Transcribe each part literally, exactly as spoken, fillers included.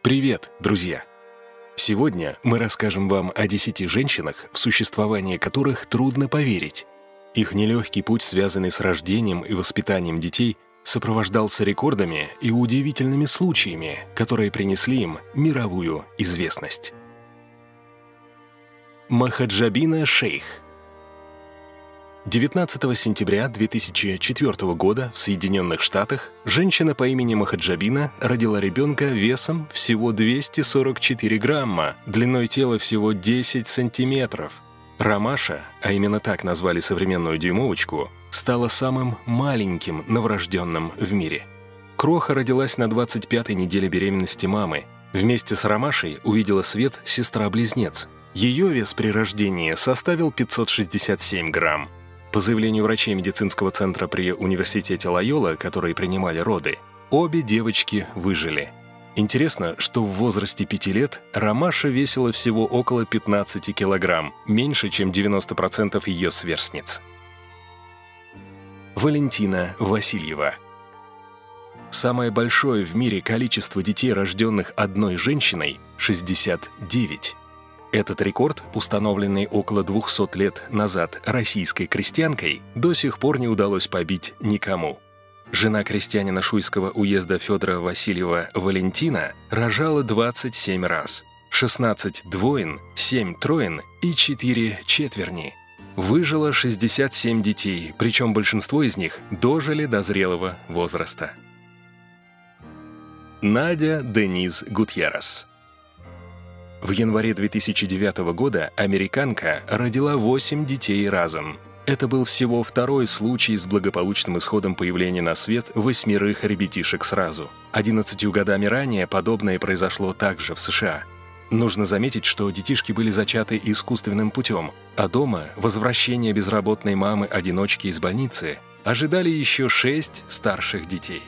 Привет, друзья! Сегодня мы расскажем вам о десяти женщинах, в существование которых трудно поверить. Их нелегкий путь, связанный с рождением и воспитанием детей, сопровождался рекордами и удивительными случаями, которые принесли им мировую известность. Махаджабина Шейх. девятнадцатого сентября две тысячи четвёртого года в Соединенных Штатах женщина по имени Махаджабина родила ребенка весом всего двести сорок четыре грамма, длиной тела всего десять сантиметров. Рамаша, а именно так назвали современную дюймовочку, стала самым маленьким новорожденным в мире. Кроха родилась на двадцать пятой неделе беременности мамы. Вместе с Рамашей увидела свет сестра-близнец. Ее вес при рождении составил пятьсот шестьдесят семь грамм. По заявлению врачей медицинского центра при университете Лойола, которые принимали роды, обе девочки выжили. Интересно, что в возрасте пяти лет Рамаша весила всего около пятнадцати килограмм, меньше, чем девяносто процентов ее сверстниц. Валентина Васильева. Самое большое в мире количество детей, рожденных одной женщиной – шестьдесят девять. Этот рекорд, установленный около двухсот лет назад российской крестьянкой, до сих пор не удалось побить никому. Жена крестьянина Шуйского уезда Федора Васильева Валентина рожала двадцать семь раз, шестнадцать двоен, семь троен и четыре четверни. Выжило шестьдесят семь детей, причем большинство из них дожили до зрелого возраста. Надя Дениз Гутьеррес. В январе две тысячи девятого года американка родила восемь детей разом. Это был всего второй случай с благополучным исходом появления на свет восьмерых ребятишек сразу. одиннадцатью годами ранее подобное произошло также в США. Нужно заметить, что детишки были зачаты искусственным путем, а дома возвращение безработной мамы-одиночки из больницы ожидали еще шесть старших детей.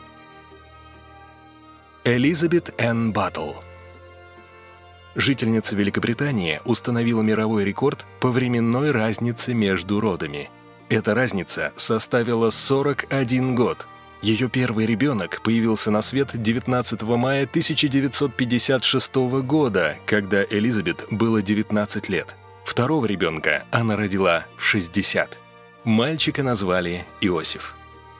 Элизабет Энн Баттл. Жительница Великобритании установила мировой рекорд по временной разнице между родами. Эта разница составила сорок один год. Ее первый ребенок появился на свет девятнадцатого мая тысяча девятьсот пятьдесят шестого года, когда Элизабет было девятнадцать лет. Второго ребенка она родила в шестьдесят. Мальчика назвали Иосиф.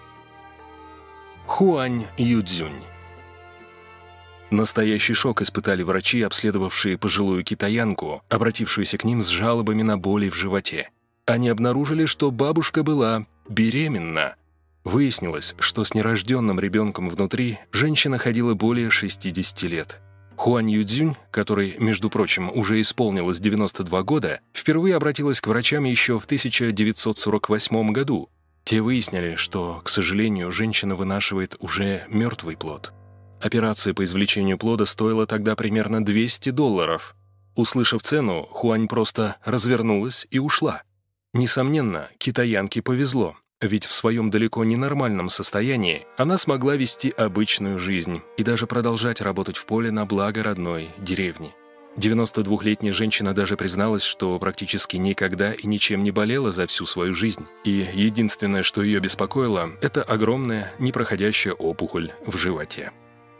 Хуань Юцзюнь. Настоящий шок испытали врачи, обследовавшие пожилую китаянку, обратившуюся к ним с жалобами на боли в животе. Они обнаружили, что бабушка была беременна. Выяснилось, что с нерожденным ребенком внутри женщина ходила более шестидесяти лет. Хуань Юцзюнь, которой, между прочим, уже исполнилось девяносто два года, впервые обратилась к врачам еще в тысяча девятьсот сорок восьмом году. Те выяснили, что, к сожалению, женщина вынашивает уже мертвый плод. Операция по извлечению плода стоила тогда примерно двести долларов. Услышав цену, Хуань просто развернулась и ушла. Несомненно, китаянке повезло, ведь в своем далеко не нормальном состоянии она смогла вести обычную жизнь и даже продолжать работать в поле на благо родной деревни. девяностодвухлетняя женщина даже призналась, что практически никогда и ничем не болела за всю свою жизнь, и единственное, что ее беспокоило, это огромная непроходящая опухоль в животе.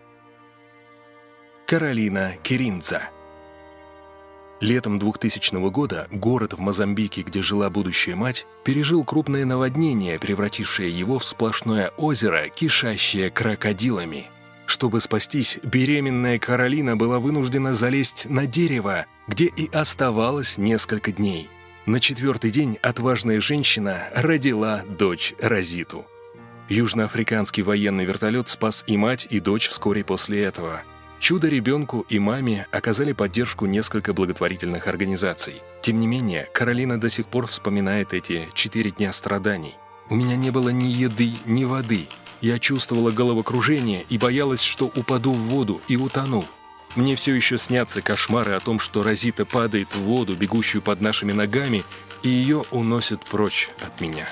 Каролина Киринза. Летом двухтысячного года город в Мозамбике, где жила будущая мать, пережил крупное наводнение, превратившее его в сплошное озеро, кишащее крокодилами. Чтобы спастись, беременная Каролина была вынуждена залезть на дерево, где и оставалась несколько дней. На четвертый день отважная женщина родила дочь Розиту. Южноафриканский военный вертолет спас и мать, и дочь вскоре после этого. Чудо-ребенку и маме оказали поддержку несколько благотворительных организаций. Тем не менее, Каролина до сих пор вспоминает эти четыре дня страданий. «У меня не было ни еды, ни воды. Я чувствовала головокружение и боялась, что упаду в воду и утону. Мне все еще снятся кошмары о том, что Розита падает в воду, бегущую под нашими ногами, и ее уносят прочь от меня».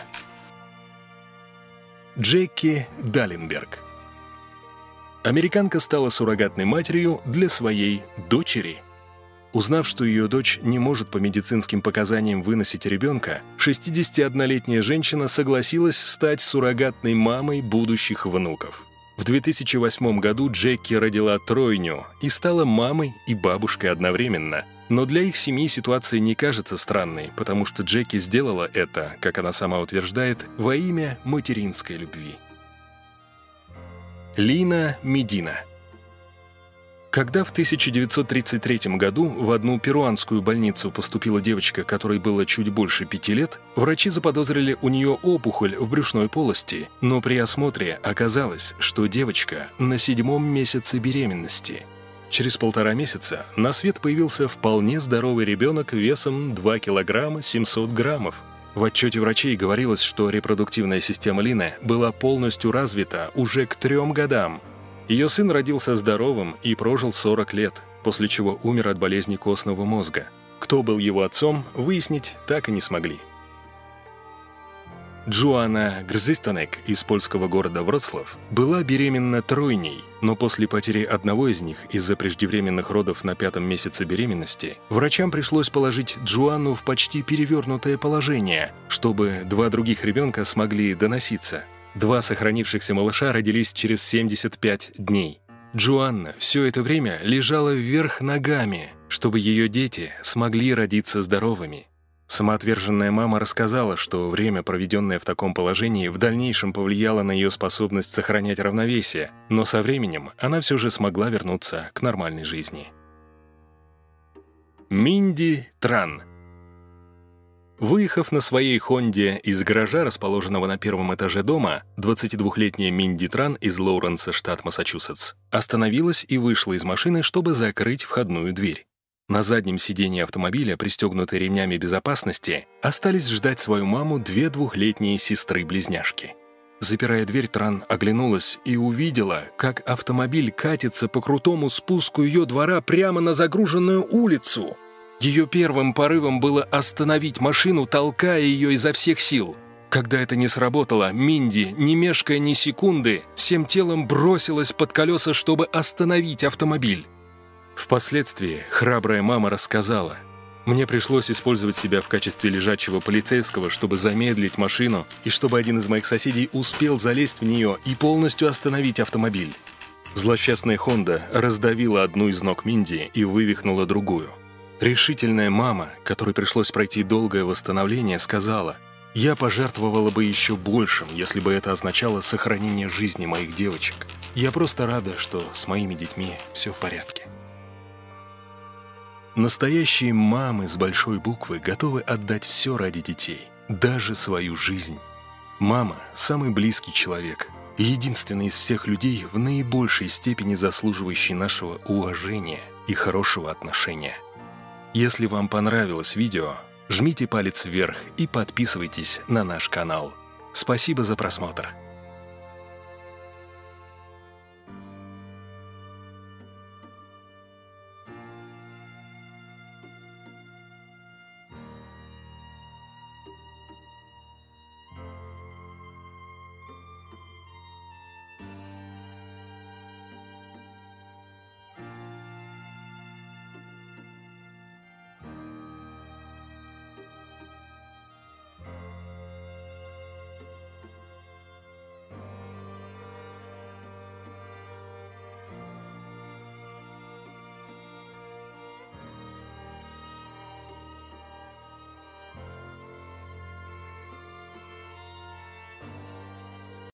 Джеки Далленберг. Американка стала суррогатной матерью для своей дочери. Узнав, что ее дочь не может по медицинским показаниям выносить ребенка, шестидесятиоднолетняя женщина согласилась стать суррогатной мамой будущих внуков. В две тысячи восьмом году Джеки родила тройню и стала мамой и бабушкой одновременно. Но для их семьи ситуация не кажется странной, потому что Джеки сделала это, как она сама утверждает, во имя материнской любви. Лина Медина. Когда в тысяча девятьсот тридцать третьем году в одну перуанскую больницу поступила девочка, которой было чуть больше пяти лет, врачи заподозрили у нее опухоль в брюшной полости, но при осмотре оказалось, что девочка на седьмом месяце беременности. Через полтора месяца на свет появился вполне здоровый ребенок весом два килограмма семьсот граммов. В отчете врачей говорилось, что репродуктивная система Лины была полностью развита уже к трем годам. Ее сын родился здоровым и прожил сорок лет, после чего умер от болезни костного мозга. Кто был его отцом, выяснить так и не смогли. Джоанна Грзистонек из польского города Вроцлав была беременна тройней, но после потери одного из них из-за преждевременных родов на пятом месяце беременности врачам пришлось положить Джоанну в почти перевернутое положение, чтобы два других ребенка смогли доноситься. Два сохранившихся малыша родились через семьдесят пять дней. Джоанна все это время лежала вверх ногами, чтобы ее дети смогли родиться здоровыми. Самоотверженная мама рассказала, что время, проведенное в таком положении, в дальнейшем повлияло на ее способность сохранять равновесие, но со временем она все же смогла вернуться к нормальной жизни. Минди Тран. Выехав на своей «Хонде» из гаража, расположенного на первом этаже дома, двадцатидвухлетняя Минди Тран из Лоуренса, штат Массачусетс, остановилась и вышла из машины, чтобы закрыть входную дверь. На заднем сидении автомобиля, пристегнутые ремнями безопасности, остались ждать свою маму две двухлетние сестры-близняшки. Запирая дверь, Тран оглянулась и увидела, как автомобиль катится по крутому спуску ее двора прямо на загруженную улицу. Ее первым порывом было остановить машину, толкая ее изо всех сил. Когда это не сработало, Минди, не мешкая ни секунды, всем телом бросилась под колеса, чтобы остановить автомобиль. Впоследствии храбрая мама рассказала: «Мне пришлось использовать себя в качестве лежачего полицейского, чтобы замедлить машину и чтобы один из моих соседей успел залезть в нее и полностью остановить автомобиль». Злосчастная «Хонда» раздавила одну из ног Минди и вывихнула другую. Решительная мама, которой пришлось пройти долгое восстановление, сказала: «Я пожертвовала бы еще большим, если бы это означало сохранение жизни моих девочек. Я просто рада, что с моими детьми все в порядке». Настоящие мамы с большой буквы готовы отдать все ради детей, даже свою жизнь. Мама – самый близкий человек, единственный из всех людей в наибольшей степени заслуживающий нашего уважения и хорошего отношения. Если вам понравилось видео, жмите палец вверх и подписывайтесь на наш канал. Спасибо за просмотр.